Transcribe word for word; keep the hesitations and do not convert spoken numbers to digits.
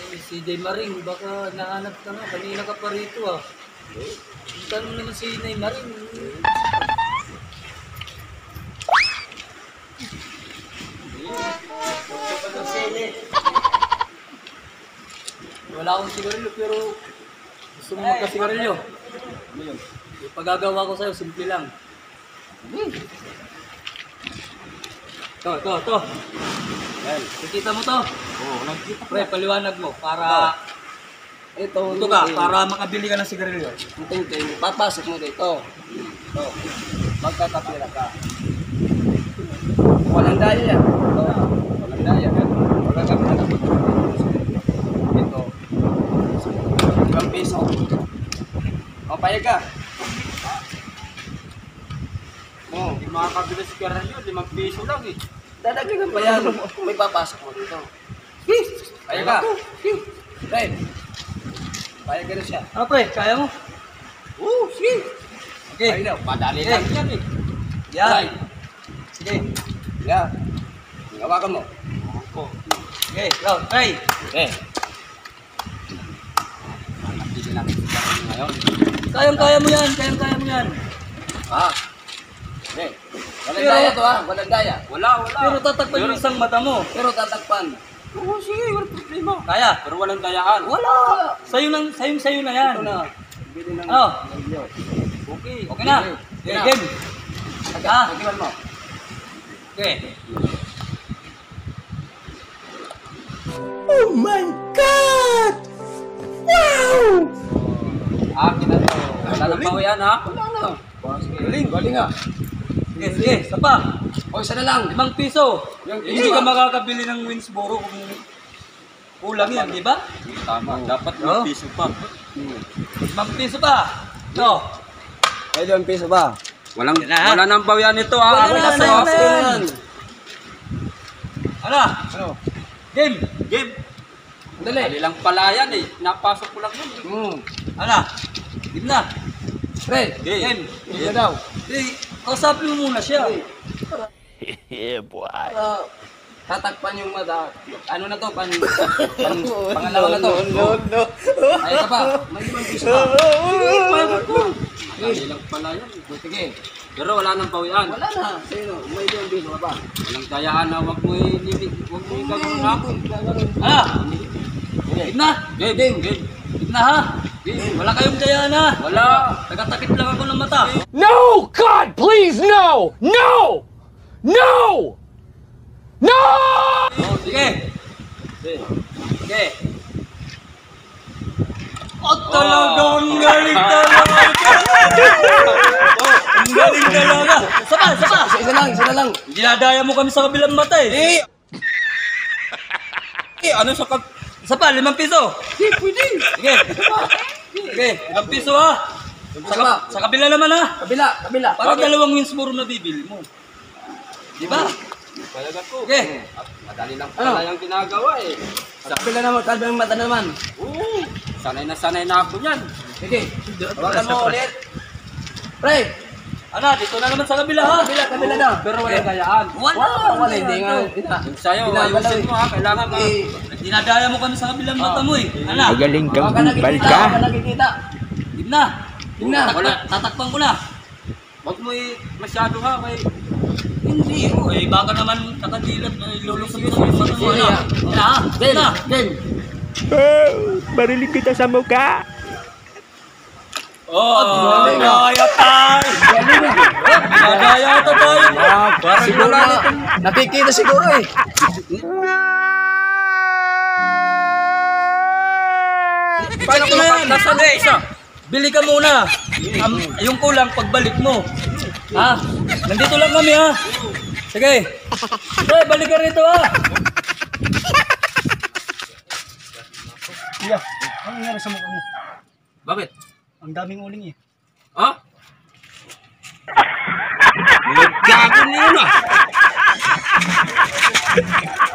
Si Day Maring, baka nahanap ka nga. Kanina ka pa rito ah. Tanong naman si Day Maring. Wala akong sigarilyo pero gusto mo magka-sigarilyo. Yung pagagawa ko sa'yo, simple lang. Ito, ito, ito. Yan. Nakikita mo to? Oo, nakikita ko. Pre, paliwanag mo para... Ito, Ito ka, para makabili ka ng sigarilyo. Ito, ito, papasok mo dito. Ito. Magkakapira ka. Walang daya yan. Ito. Walang daya. Magkakapira ka. Ito. Ibang piso. Papayag ka. Oh, hindi makakabili ng sigarilyo, limang piso lang eh. Dadagdagan pa yan. Kung may papasok mo dito. Payag ka. Pre. Payag ka na siya. Ano pre, kaya mo? Oo, sige. Okay. Ay na, padali Okay. lang yan eh. Yan. Right. Sige. Yan. Hawakan mo. Okay, round, try. Okay. Hindi namin sigarilyo ngayon. Kayang-kaya mo yan, kayang-kaya mo yan. Ah. Okay. Walang Pero- daya to ha. Walang daya. Wala, wala. Pero tatakpan yung isang mata mo. Pero tatakpan. Oo, sige, walang problema. Kaya? Pero walang dayaan. Wala. Sa'yo nang, sa'yo, sa'yo na yan. Ito na. Bili ng Ano? sigarilyo. Okay, okay na. Okay. Okay, na. game. Ah. Pagkiwan mo. Okay. Oh my God! Wow! Akin na to. Wala nang bawian ha. Wala na. Galing. Galing ha. Sige, sige, isa pa. O isa na lang. Limang piso. Limang piso. Hindi ka makakabili ng Winsboro kung kulang yan, di ba? Tama. Dapat Oh. piso pa. Limang piso pa. Ito. Ay, limang piso ba? Walang, Yan na. wala nang bawian ito ha. Wala Ako na, na wala sa na, akin. wala na. Ano? Ano? Game. Game. Dali. Dali lang pala yan eh. Napasok ko lang yun. Hmm. Ano? Game na. Pre. Game. Game na daw. Eh, kausapin mo muna siya. Yeah, boy. Uh, tatakpan yung mata. Ano na to? Pan, pan, pangalawa na to. No, no. Ay ka pa. May limang piso pa. Dali lang pala yan. Sige. Pero wala nang bawian. Wala na. Sino? May limang piso ka pa. Walang dayaan na. Huwag mo i-limit. Huwag mo i-gagawin na. Ah. Game na. Game. Game. Game. Game na ha. Wala kayong daya na. Wala. Nagatakip lang ako ng mata. No! God, please, no! No! No! No! Oh, sige. Sige. Oh, talagang galing talaga. Oh, ang galing talaga. Sapa, sapa. Isa, isa lang. Isa na lang. Dinadaya mo kami sa kabilang mata eh. Eh. Eh, ano sa kag... Isa pa, limang piso. Eh, pwede. Sige. Sige, limang piso ha. Sa, ka- sa kabila naman ha. Kabila. Kabila. Parang dalawang Winsboro na bibili mo. Di ba? Talaga ko. Sige. Madali lang pala yung ginagawa eh. Sa kabila naman, kabilang mata naman. Oo. Sanay na sanay na ako yan. Sige. Hawakan mo ulit. Pre. Ano, dito na naman sa kabila ha. Kabila, kabila na. Pero walang gayaan. Wala. Wala, hindi nga. Yung sayo, ayusin mo ha. Kailangan ma... Dinadaya mo kami sa kabilang mata mo eh. Ano? Magaling kang Baka kupal nakikita. ka. Baka nakikita. Game na. Game na. Tatakpan, tatakpan ko na. Huwag mo i- masyado ha. May... Hindi oh. Eh, baka naman nakadilat na ilulusog sa yung mata mo. Ano? Ano ha? Game na. Game. Oh, bariling kita sa mukha. Oh, dinadaya tayo. Dinadaya ito tayo. Parang Siguro wala na, nakikita siguro eh. Paano ko na yan? Nasa na isa. Bili ka muna. Um, yung kulang, pagbalik mo. Ha? Nandito lang kami ha. Sige. Sige, balik ka rito ha. Kuya, ano nangyari sa mukha mo? Bakit? Ang daming uling eh. Ha? Nagkago niyo na.